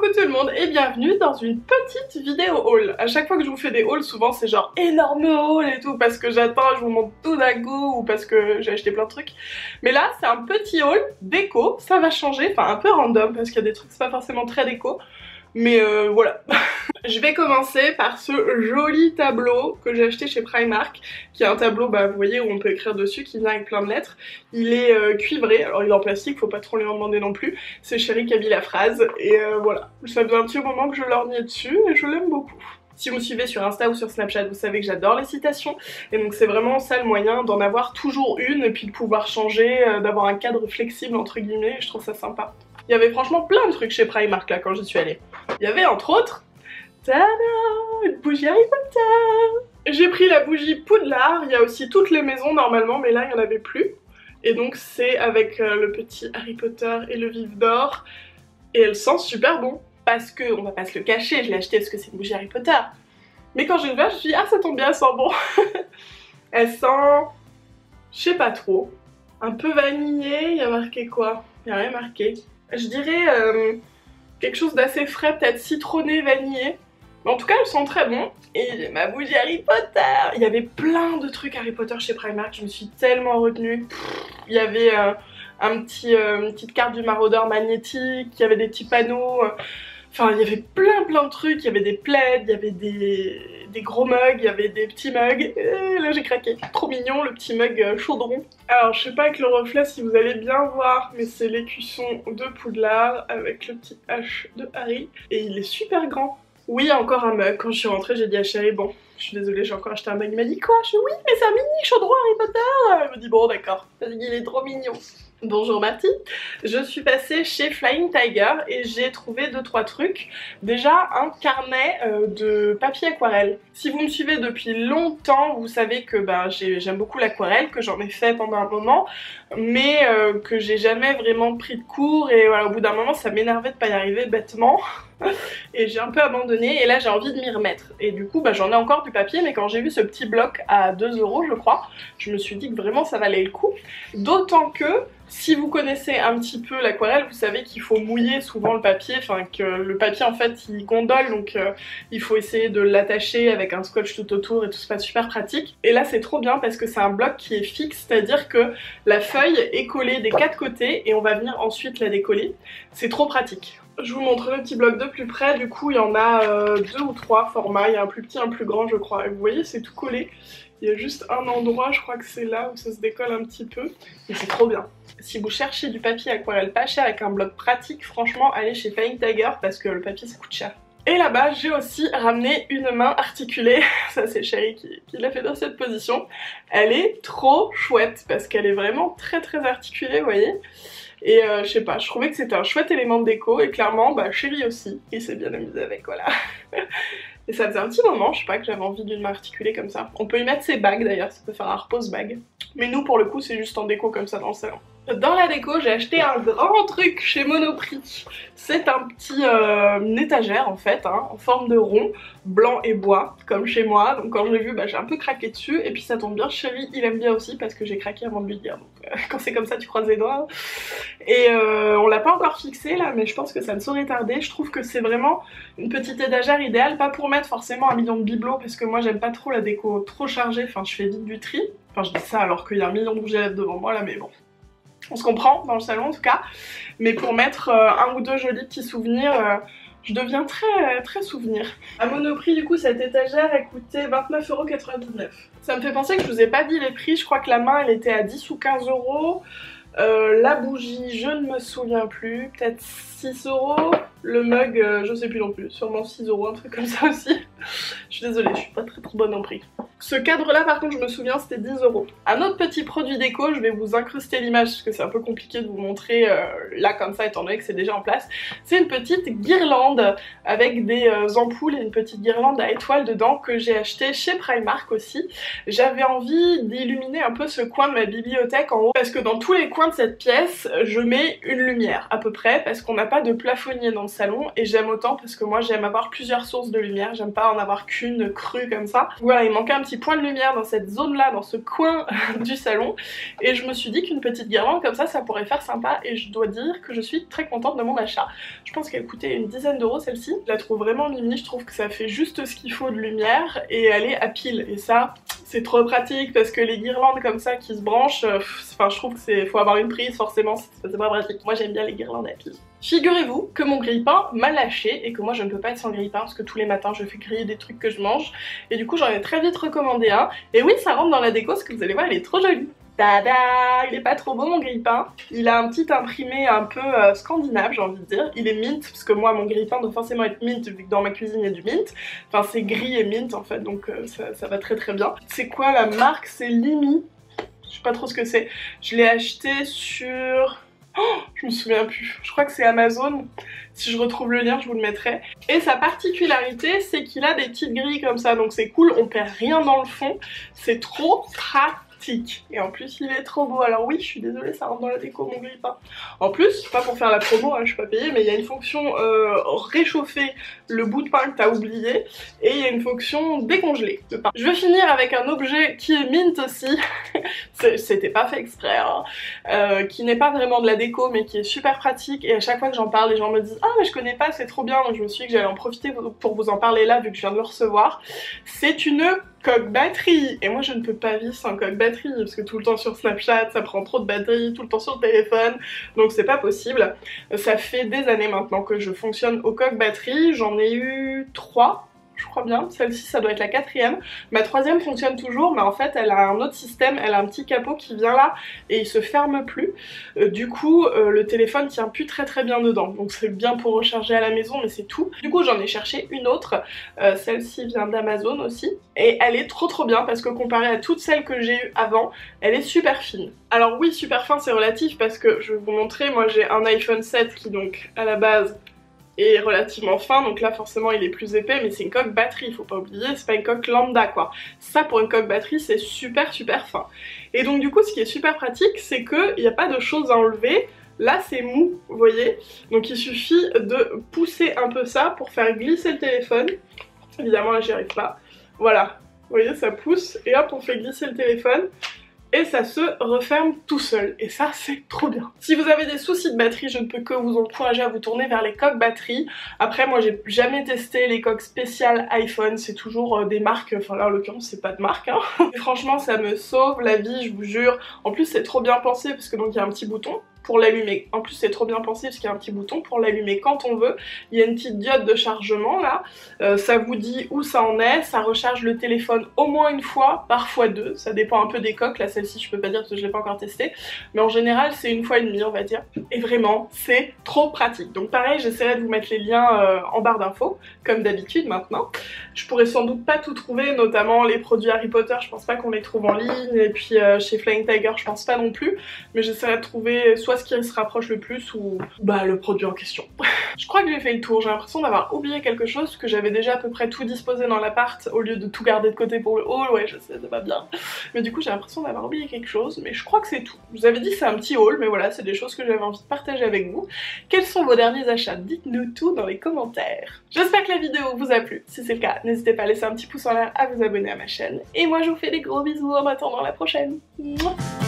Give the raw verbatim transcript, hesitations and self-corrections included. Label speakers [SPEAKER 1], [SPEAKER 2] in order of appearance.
[SPEAKER 1] Coucou tout le monde et bienvenue dans une petite vidéo haul. À chaque fois que je vous fais des hauls, souvent c'est genre énorme haul et tout parce que j'attends, je vous montre tout d'un coup ou parce que j'ai acheté plein de trucs. Mais là c'est un petit haul déco, ça va changer, enfin un peu random parce qu'il y a des trucs c'est pas forcément très déco. Mais euh, voilà. Je vais commencer par ce joli tableau que j'ai acheté chez Primark, qui est un tableau, bah vous voyez, où on peut écrire dessus, qui vient avec plein de lettres. Il est euh, cuivré, alors il est en plastique, faut pas trop lui en demander non plus. C'est Chéri qui a mis la phrase, et euh, voilà. Ça faisait un petit moment que je lorgnais dessus, et je l'aime beaucoup. Si vous me suivez sur Insta ou sur Snapchat, vous savez que j'adore les citations, et donc c'est vraiment ça le moyen d'en avoir toujours une, et puis de pouvoir changer, euh, d'avoir un cadre flexible entre guillemets, je trouve ça sympa. Il y avait franchement plein de trucs chez Primark là quand j'y suis allée. Il y avait entre autres, tada, une bougie Harry Potter. J'ai pris la bougie Poudlard, il y a aussi toutes les maisons normalement, mais là il n'y en avait plus. Et donc c'est avec euh, le petit Harry Potter et le vif d'or, et elle sent super bon. Parce que, on va pas se le cacher, je l'ai acheté parce que c'est une bougie Harry Potter. Mais quand j'ai ouvert, je me suis dit, ah ça tombe bien, elle sent bon. Elle sent, je sais pas trop, un peu vanillé, il y a marqué quoi? Il n'y a rien marqué. Je dirais euh, quelque chose d'assez frais, peut-être citronné, vanillé. Mais en tout cas, elle sent très bon. Et ma bougie Harry Potter. Il y avait plein de trucs Harry Potter chez Primark, je me suis tellement retenue. Il y avait euh, un petit, euh, une petite carte du maraudeur magnétique, il y avait des petits panneaux... Euh, Enfin, il y avait plein plein de trucs, il y avait des plaids, il y avait des, des gros mugs, il y avait des petits mugs, et là j'ai craqué. Trop mignon le petit mug chaudron. Alors je sais pas avec le reflet si vous allez bien voir, mais c'est l'écusson de Poudlard avec le petit H de Harry, et il est super grand. Oui, encore un mug, quand je suis rentrée j'ai dit à Chéri, bon, je suis désolée j'ai encore acheté un mug, il m'a dit quoi? Je suis oui mais c'est un mini chaudron Harry Potter. Elle me dit bon d'accord, parce qu'il est trop mignon. Bonjour Marty, je suis passée chez Flying Tiger et j'ai trouvé deux trois trucs. Déjà un carnet euh, de papier aquarelle. Si vous me suivez depuis longtemps, vous savez que bah, j'aime beaucoup l'aquarelle, que j'en ai fait pendant un moment, mais euh, que j'ai jamais vraiment pris de cours et voilà, au bout d'un moment ça m'énervait de pas y arriver bêtement. Et j'ai un peu abandonné et là j'ai envie de m'y remettre. Et du coup bah, j'en ai encore du papier, mais quand j'ai vu ce petit bloc à deux euros je crois, je me suis dit que vraiment ça valait le coup. D'autant que si vous connaissez un petit peu l'aquarelle, vous savez qu'il faut mouiller souvent le papier, enfin que le papier en fait il gondole, donc euh, il faut essayer de l'attacher avec un scotch tout autour et tout, c'est pas super pratique. Et là c'est trop bien parce que c'est un bloc qui est fixe, c'est-à-dire que la feuille est collée des quatre côtés et on va venir ensuite la décoller. C'est trop pratique. Je vous montre le petit bloc de plus près, du coup il y en a euh, deux ou trois formats, il y a un plus petit, un plus grand je crois, et vous voyez c'est tout collé. Il y a juste un endroit, je crois que c'est là où ça se décolle un petit peu, et c'est trop bien. Si vous cherchez du papier aquarelle pas cher avec un bloc pratique, franchement allez chez Flying Tiger parce que le papier ça coûte cher. Et là-bas j'ai aussi ramené une main articulée, ça c'est Chéri qui, qui l'a fait dans cette position. Elle est trop chouette parce qu'elle est vraiment très très articulée, vous voyez. Et euh, je sais pas, je trouvais que c'était un chouette élément de déco et clairement bah Chéri aussi, il s'est bien amusé avec, voilà. Et ça faisait un petit moment, je sais pas, que j'avais envie d'une main articulée comme ça. On peut y mettre ses bagues d'ailleurs, ça peut faire un repose bague. Mais nous pour le coup c'est juste en déco comme ça dans le salon. Dans la déco j'ai acheté un grand truc chez Monoprix. C'est un petit euh, une étagère en fait, hein, en forme de rond, blanc et bois, comme chez moi. Donc quand je l'ai vu bah, j'ai un peu craqué dessus. Et puis ça tombe bien, Chéri il aime bien aussi parce que j'ai craqué avant de lui dire. Donc euh, quand c'est comme ça tu croises les doigts. Et euh, on l'a pas encore fixé là, mais je pense que ça ne saurait tarder. Je trouve que c'est vraiment une petite étagère idéale, pas pour mettre forcément un million de bibelots parce que moi j'aime pas trop la déco trop chargée, enfin je fais vite du tri. Enfin je dis ça alors qu'il y a un million de rouges à lèvres devant moi là, mais bon. On se comprend dans le salon en tout cas, mais pour mettre euh, un ou deux jolis petits souvenirs, euh, je deviens très très souvenir. À Monoprix du coup cette étagère elle coûtait vingt-neuf euros quatre-vingt-dix-neuf. Ça me fait penser que je vous ai pas dit les prix, je crois que la main elle était à dix ou quinze euros. Euh, la bougie je ne me souviens plus, peut-être six euros. Le mug euh, je sais plus non plus, sûrement six euros, un truc comme ça aussi. Je suis désolée, je suis pas très trop bonne en prix. Ce cadre là par contre je me souviens c'était dix euros. Un autre petit produit déco, je vais vous incruster l'image parce que c'est un peu compliqué de vous montrer euh, là comme ça étant donné que c'est déjà en place. C'est une petite guirlande avec des euh, ampoules et une petite guirlande à étoiles dedans que j'ai acheté chez Primark aussi. J'avais envie d'illuminer un peu ce coin de ma bibliothèque en haut parce que dans tous les coins de cette pièce je mets une lumière à peu près parce qu'on n'a pas de plafonnier dans le salon et j'aime autant parce que moi j'aime avoir plusieurs sources de lumière, j'aime pas en avoir qu'une. thunes crues comme ça. Voilà, il manquait un petit point de lumière dans cette zone là, dans ce coin du salon, et je me suis dit qu'une petite guirlande comme ça, ça pourrait faire sympa, et je dois dire que je suis très contente de mon achat. Je pense qu'elle coûtait une dizaine d'euros celle-ci. Je la trouve vraiment mimi, je trouve que ça fait juste ce qu'il faut de lumière et elle est à pile, et ça c'est trop pratique parce que les guirlandes comme ça qui se branchent, euh, enfin je trouve que c'est faut avoir une prise forcément, c'est pas pratique. Moi j'aime bien les guirlandes à pile. Figurez-vous que mon grille-pain m'a lâché et que moi je ne peux pas être sans grille-pain parce que tous les matins je fais griller des trucs que je mange, et du coup j'en ai très vite recommandé un, et oui ça rentre dans la déco parce que vous allez voir, elle est trop jolie. Tada! Il est pas trop beau mon grille-pain. Il a un petit imprimé un peu euh, scandinave, j'ai envie de dire. Il est mint, parce que moi mon grille-pain doit forcément être mint vu que dans ma cuisine il y a du mint. Enfin c'est gris et mint en fait, donc euh, ça, ça va très très bien. C'est quoi la marque? C'est Limi. Je sais pas trop ce que c'est. Je l'ai acheté sur... Oh, je me souviens plus. Je crois que c'est Amazon. Si je retrouve le lien, je vous le mettrai. Et sa particularité, c'est qu'il a des petites grilles comme ça, donc c'est cool. On perd rien dans le fond. C'est trop pratique. Et en plus il est trop beau. Alors oui, je suis désolée, ça rentre dans la déco mon grille-pain. En plus, pas pour faire la promo, hein, je suis pas payée, mais il y a une fonction euh, réchauffer le bout de pain que t'as oublié, et il y a une fonction décongeler le pain. Je vais finir avec un objet qui est mint aussi. C'était pas fait exprès, hein. euh, qui n'est pas vraiment de la déco mais qui est super pratique, et à chaque fois que j'en parle les gens me disent ah mais je connais pas, c'est trop bien, donc je me suis dit que j'allais en profiter pour vous en parler là vu que je viens de le recevoir. C'est une coque batterie, et moi je ne peux pas vivre sans coque batterie parce que tout le temps sur Snapchat ça prend trop de batterie, tout le temps sur le téléphone, donc c'est pas possible. Ça fait des années maintenant que je fonctionne aux coques batterie, j'en ai eu trois. Je crois bien, celle-ci ça doit être la quatrième. Ma troisième fonctionne toujours, mais en fait elle a un autre système, elle a un petit capot qui vient là et il se ferme plus. Euh, du coup euh, le téléphone tient plus très très bien dedans, donc c'est bien pour recharger à la maison mais c'est tout. Du coup j'en ai cherché une autre, euh, celle-ci vient d'Amazon aussi, et elle est trop trop bien parce que comparée à toutes celles que j'ai eues avant, elle est super fine. Alors oui, super fin c'est relatif parce que je vais vous montrer, moi j'ai un iPhone sept qui donc à la base est relativement fin, donc là forcément il est plus épais, mais c'est une coque batterie, faut pas oublier, c'est pas une coque lambda quoi. Ça pour une coque batterie c'est super super fin. Et donc du coup ce qui est super pratique c'est qu'il n'y a pas de choses à enlever. Là c'est mou, vous voyez, donc il suffit de pousser un peu ça pour faire glisser le téléphone. Évidemment là j'y arrive pas, voilà, vous voyez ça pousse et hop on fait glisser le téléphone. Et ça se referme tout seul, et ça c'est trop bien. Si vous avez des soucis de batterie, je ne peux que vous encourager à vous tourner vers les coques batterie. Après moi j'ai jamais testé les coques spéciales iPhone, c'est toujours euh, des marques, enfin là en l'occurrence c'est pas de marque hein. Et franchement ça me sauve la vie, je vous jure. En plus c'est trop bien pensé parce que donc il y a un petit bouton pour l'allumer. En plus c'est trop bien pensé parce qu'il y a un petit bouton pour l'allumer quand on veut. Il y a une petite diode de chargement là, euh, ça vous dit où ça en est, ça recharge le téléphone au moins une fois, parfois deux, ça dépend un peu des coques, là celle-ci je peux pas dire parce que je l'ai pas encore testé, mais en général c'est une fois et demie on va dire, et vraiment c'est trop pratique. Donc pareil j'essaierai de vous mettre les liens euh, en barre d'infos, comme d'habitude maintenant. Je pourrais sans doute pas tout trouver, notamment les produits Harry Potter, je pense pas qu'on les trouve en ligne, et puis euh, chez Flying Tiger je pense pas non plus, mais j'essaierai de trouver soit ce qui se rapproche le plus ou bah le produit en question. Je crois que j'ai fait le tour, j'ai l'impression d'avoir oublié quelque chose, que j'avais déjà à peu près tout disposé dans l'appart au lieu de tout garder de côté pour le haul, ouais je sais c'est pas bien, mais du coup j'ai l'impression d'avoir oublié quelque chose, mais je crois que c'est tout. Je vous avais dit que c'est un petit haul, mais voilà c'est des choses que j'avais envie de partager avec vous. Quels sont vos derniers achats? Dites-nous tout dans les commentaires. J'espère que la vidéo vous a plu, si c'est le cas n'hésitez pas à laisser un petit pouce en l'air, à vous abonner à ma chaîne, et moi je vous fais des gros bisous en attendant la prochaine. Mouah.